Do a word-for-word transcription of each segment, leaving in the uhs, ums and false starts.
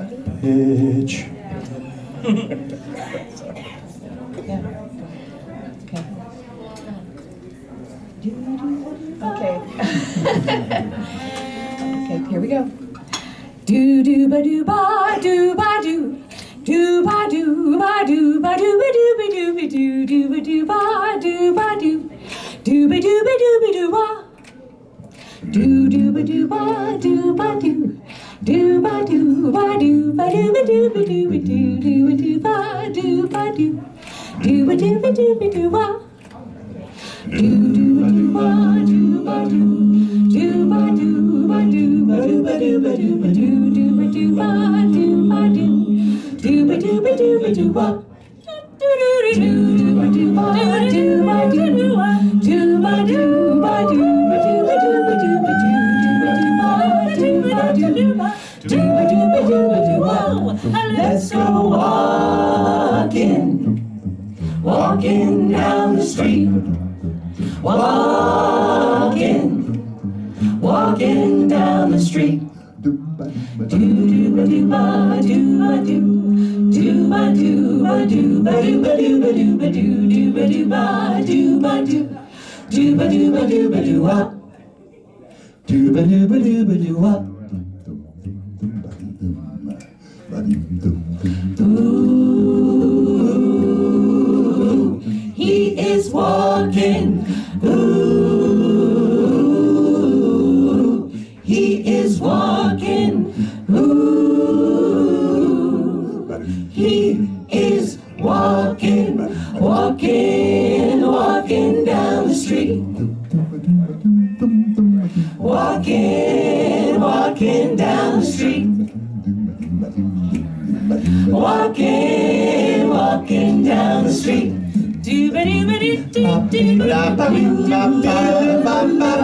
Pitch. Yeah. Okay. Okay. Okay, here we go. Do do ba do ba do ba do. Do ba do ba do ba do ba do ba do ba do do ba do ba do ba do. Do ba do ba do ba do ba. Do do ba do ba do ba do. Do ba do ba do ba do ba do ba do ba do do ba do ba do ba do. Do ba do ba do ba do ba. Do do ba do ba do ba do. Do ba do ba do ba do ba do ba do ba do do ba do ba do ba do. Do ba do ba do ba do ba. Do do do ba do ba do ba do. Do ba do ba do ba do ba do ba do ba do do ba do ba do ba do ba do ba do ba do ba. Let's go walking, walking down the street. Walking, walking down the street. Do ba do ba do ba do ba do. Do ba do ba do ba do ba do ba do ba do do ba do ba do ba do. Do ba do ba do ba do up. Do ba do ba do ba do up. Ooh, he is walking. Ooh, he is walking. Ooh, he is walking, walking, walking down the street. Walking, walking down the street. Walking, walking down the street. Do ba do ba do do do ba do ba do ba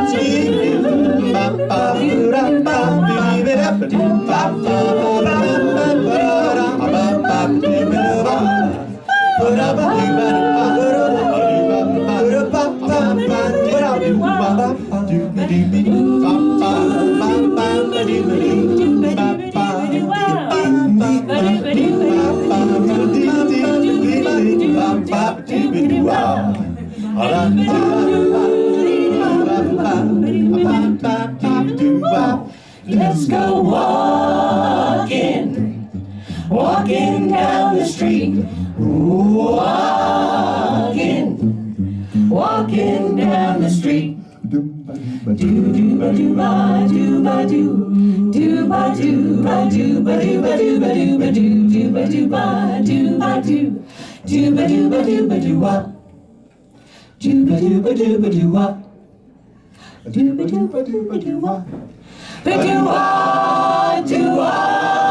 Let's go walking, walking down the street. Walking, walking down the street. Do do ba do ba do ba do. Do ba do ba do ba do ba do ba do ba do do ba do ba do ba do. Do ba do ba do ba do up. Do ba do ba do ba do up. Do ba do ba do ba do up. Ba do ah do ah.